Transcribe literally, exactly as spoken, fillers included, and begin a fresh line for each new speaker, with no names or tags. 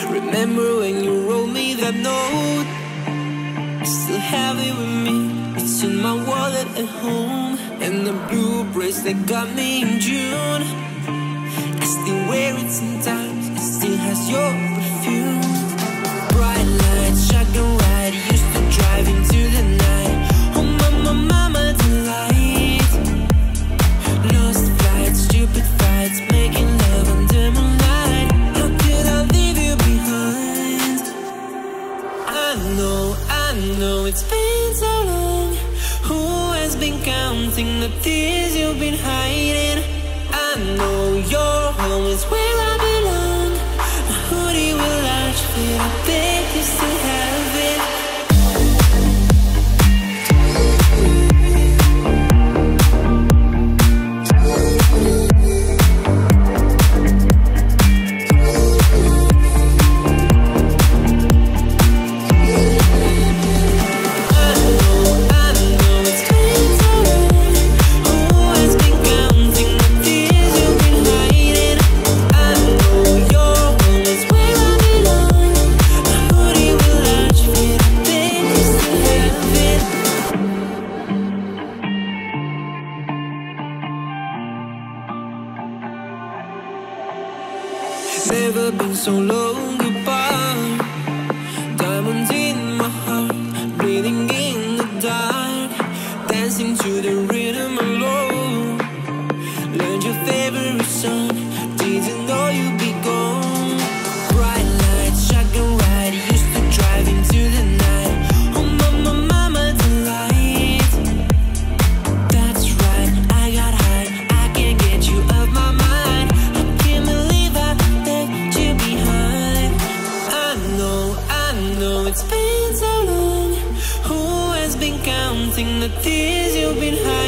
Remember when you wrote me that note? I still have it with me. It's in my wallet at home. And the blue bracelet got me in June. I still wear it sometimes. It still has your perfume. Bright lights, shotgun ride. Used to drive into the night. Oh mama, mama, delight. Lost flights, stupid fights, making love under moonlight. How could I leave you behind? I know, I know it's been so long. Who has been counting the tears you've been hiding? I know your home is where I belong. My hoodie will latch fit. I beg you still have it. Never been so long goodbye. Diamonds in my heart, bleeding in the dark. Dancing to the rhythm alone. Learned your favorite song. Didn't know you'd be gone. Bright lights, shotgun ride. Used to drive into the night. Oh mama, mama, delight. That's right, I got high. I can't get you off my mind. I can't believe I left you behind. I know, I know it's been so long. Who has been counting the tears you've been hiding?